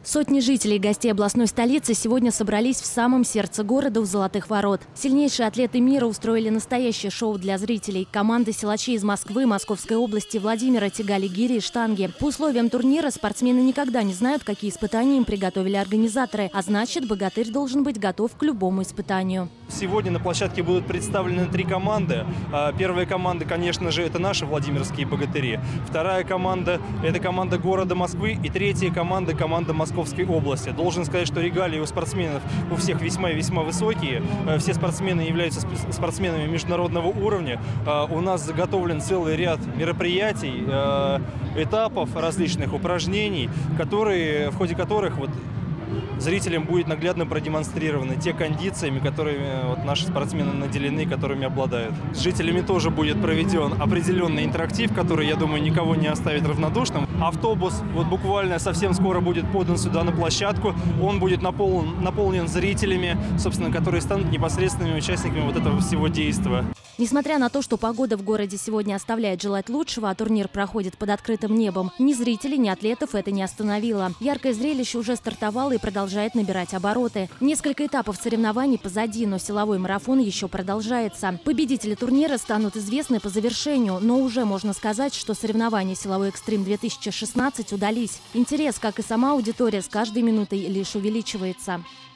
Сотни жителей и гостей областной столицы сегодня собрались в самом сердце города у Золотых ворот. Сильнейшие атлеты мира устроили настоящее шоу для зрителей. Команды силачей из Москвы, Московской области, Владимира тягали гири и штанги. По условиям турнира спортсмены никогда не знают, какие испытания им приготовили организаторы. А значит, богатырь должен быть готов к любому испытанию. Сегодня на площадке будут представлены 3 команды. Первая команда, конечно же, это наши владимирские богатыри. Вторая команда – это команда города Москвы. И третья команда – команда Московской области. Должен сказать, что регалии у спортсменов у всех весьма и весьма высокие. Все спортсмены являются спортсменами международного уровня. У нас заготовлен целый ряд мероприятий, этапов, различных упражнений, в ходе которых зрителям будет наглядно продемонстрированы те кондициями, которыми наши спортсмены наделены, которыми обладают. С жителями тоже будет проведен определенный интерактив, который, я думаю, никого не оставит равнодушным. Автобус буквально совсем скоро будет подан сюда на площадку. Он будет наполнен зрителями, собственно, которые станут непосредственными участниками этого всего действа. Несмотря на то, что погода в городе сегодня оставляет желать лучшего, а турнир проходит под открытым небом, ни зрителей, ни атлетов это не остановило. Яркое зрелище уже стартовало и продолжает набирать обороты. Несколько этапов соревнований позади, но силовой марафон еще продолжается. Победители турнира станут известны по завершению, но уже можно сказать, что соревнования «Силовой экстрим-2016» удались. Интерес, как и сама аудитория, с каждой минутой лишь увеличивается.